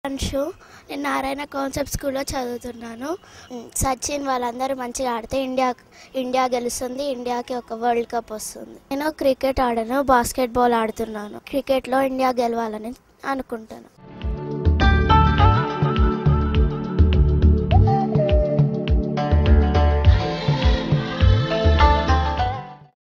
అంశు, నేను నారాయణ కాన్సెప్ట్ స్కూల్లో చదువుతున్నాను. సచిన్ వాళ్ళందరూ మంచిగా ఆడితే ఇండియా గెలుస్తుంది, ఇండియాకి ఒక వరల్డ్ కప్ వస్తుంది. నేను క్రికెట్ ఆడాను, బాస్కెట్బాల్ ఆడుతున్నాను. క్రికెట్లో ఇండియా గెలవాలని అనుకుంటాను.